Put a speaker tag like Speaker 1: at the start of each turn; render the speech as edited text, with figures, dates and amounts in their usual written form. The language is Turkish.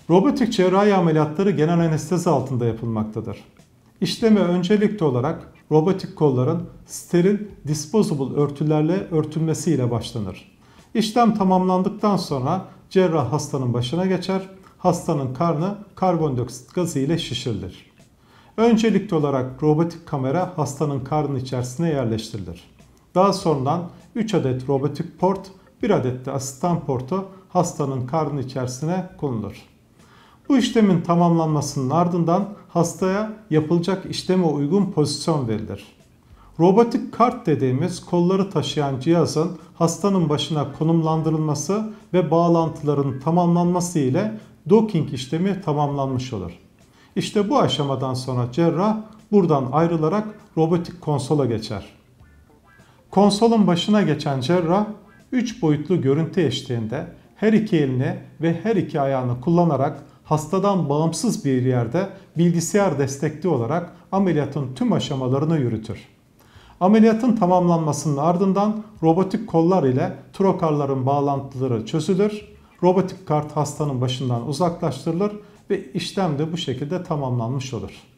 Speaker 1: Robotik cerrahi ameliyatları genel anestezi altında yapılmaktadır. İşleme öncelikli olarak robotik kolların steril disposable örtülerle örtülmesiyle başlanır. İşlem tamamlandıktan sonra cerrah hastanın başına geçer, hastanın karnı karbondioksit gazı ile şişirilir. Öncelikli olarak robotik kamera hastanın karnı içerisine yerleştirilir. Daha sonradan 3 adet robotik port, 1 adet de asistan portu hastanın karnı içerisine konulur. Bu işlemin tamamlanmasının ardından hastaya yapılacak işleme uygun pozisyon verilir. Robotik kart dediğimiz kolları taşıyan cihazın hastanın başına konumlandırılması ve bağlantıların tamamlanması ile docking işlemi tamamlanmış olur. İşte bu aşamadan sonra cerrah buradan ayrılarak robotik konsola geçer. Konsolun başına geçen cerrah 3 boyutlu görüntü eşliğinde her iki elini ve her iki ayağını kullanarak hastadan bağımsız bir yerde bilgisayar destekli olarak ameliyatın tüm aşamalarını yürütür. Ameliyatın tamamlanmasının ardından robotik kollar ile trokarların bağlantıları çözülür. Robotik kart hastanın başından uzaklaştırılır ve işlem de bu şekilde tamamlanmış olur.